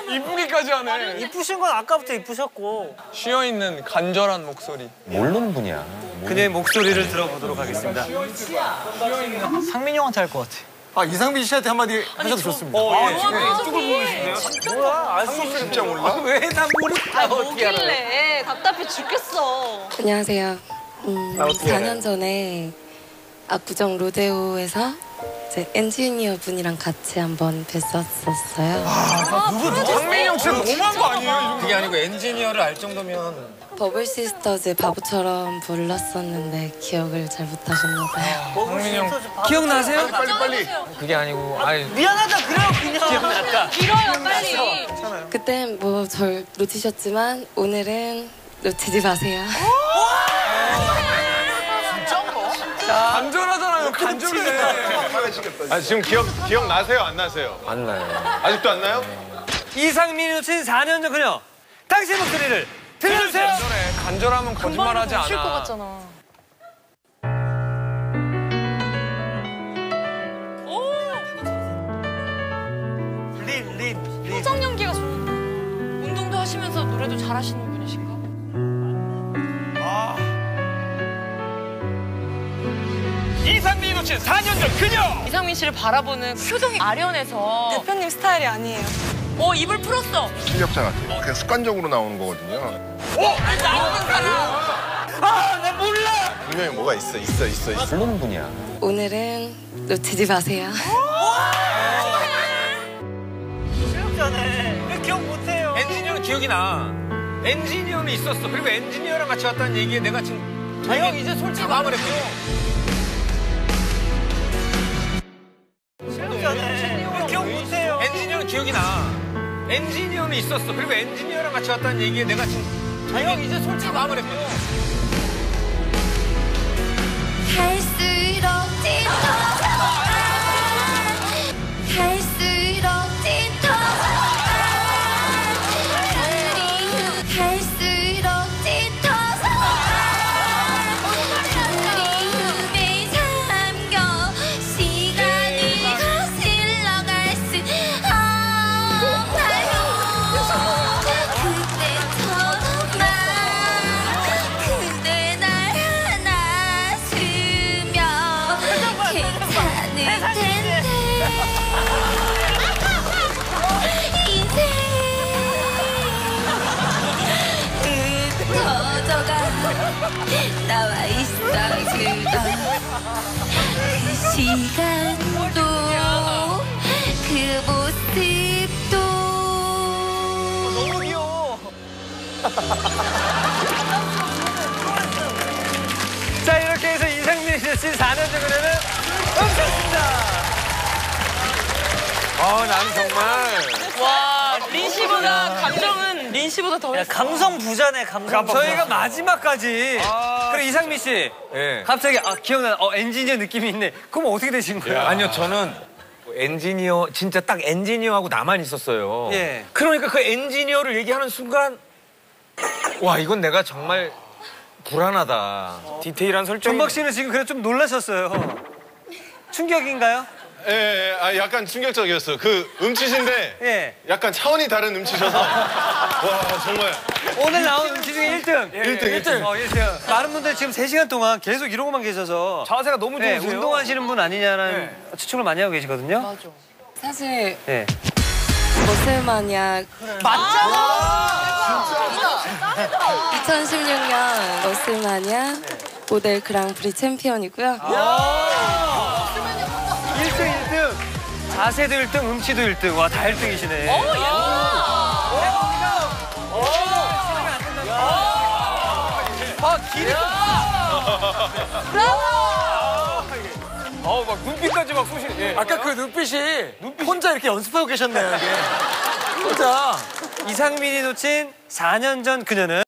이쁘기까지 하네. 이쁘신 건 아까부터 이쁘셨고. 쉬어있는 간절한 목소리. 모르는 분이야. 그녀의 목소리를 들어보도록 하겠습니다. 상민이 형한테 할 것 같아. 아, 이상민 씨한테 한마디 하셔도 좋습니다. 이쪽을 보이시네요. 뭐야? 알수 진짜 몰라? 왜 난 모르겠다. 어떻게 알아요? 뭐길래 답답해 죽겠어. 안녕하세요. 4년 전에 압구정 로데오에서 이제 엔지니어 분이랑 같이 한번 뵀었었어요. 누구? 상민이 형 진짜 너무한 거 아니에요? 그게 아니고 엔지니어를 알 정도면 버블 시스터즈 바보처럼 불렀었는데 기억을 잘 못하셨나 봐요. 상민이 형 기억나세요? 빨리. 그게 아니고 아니 미안하다 그래요 그냥. 기억났다. 길어요 빨리. 그땐 뭐 절 놓치셨지만 오늘은 놓치지 마세요. 간절하잖아요. 간절해. 아, 지금 기억 나세요? 안 나세요? 안 나요. 아직도 안 나요? 이상민이 놓친 4년 전 그녀. 당신 목소리를 들려주세요. 간절하면 거짓말하지 않아. 것 같잖아. 린. 표정 연기가 좋은데. 운동도 하시면서 노래도 잘하시는 분이신가? 이상민이 놓친 4년 전 그녀. 이상민 씨를 바라보는 표정이 아련해서 대표님 스타일이 아니에요. 입을 풀었어. 실력자 같아요. 그냥 습관적으로 나오는 거거든요. 나 몰라. 분명히 뭐가 있어. 모르는 분이야. 오늘은 놓치지 마세요. 실력자네. 왜 기억 못해요? 엔지니어는 기억이 나. 엔지니어는 있었어. 그리고 엔지니어랑 같이 왔다는 얘기에 내가 지금 형 이제 솔직히 마음을 했어. 실력자네. 왜 기억 못해요? 엔지니어는 기억이 나. 엔지니어는 있었어. 그리고 엔지니어랑 같이 왔다는 얘기에 내가 지금 형 이제 솔직히 마음을 했어. 갈수록 짙어져 갈수록 짙어져 갈수록 짙어져 그리움에 잠겨 시간이 거슬러 갈 수 없나요 그때처럼만 그대 날 안아주면 괜찮을 텐데 인생 흩어져가 나와 있어 그건 그 시간도 그 모습도 너무 귀여워. 자 이렇게 해서 이상민이 놓친 4년 전 그녀는 멈췄습니다. 난 정말. 와, 린 씨보다 감정은 린 씨보다 더 했어. 감성 부자네 감성. 저희가 마지막까지. 그래 이상민 씨. 예. 갑자기 기억나. 엔지니어 느낌이 있네. 그럼 어떻게 되신 거예요? 아니요, 저는 엔지니어, 진짜 딱 엔지니어하고 나만 있었어요. 예. 그러니까 그 엔지니어를 얘기하는 순간, 와, 이건 내가 정말 불안하다. 디테일한 설정. 존박 씨는 지금 그래 좀 놀라셨어요. 충격인가요? 예, 약간 충격적이었어요. 그 음치신데 예. 약간 차원이 다른 음치셔서 와, 정말. 오늘 나온 음식 중에 1등. 1등. 1등. 많은 분들 지금 3시간 동안 계속 이러고만 계셔서 자세가 너무 좋으세요. 운동하시는 분 아니냐는 추측을 많이 하고 계시거든요. 맞아. 사실 예. 머슬마니아 맞잖아. 2016년 머슬마니아 모델 그랑프리 챔피언이고요. 1등. 자세도 1등, 음치도 1등. 와, 다 1등이시네. 막 눈빛까지 막 쏘시네. 예. 아까 그 눈빛이 혼자 이렇게 연습하고 계셨네요, 이게. 혼자. 이상민이 놓친 4년 전 그녀는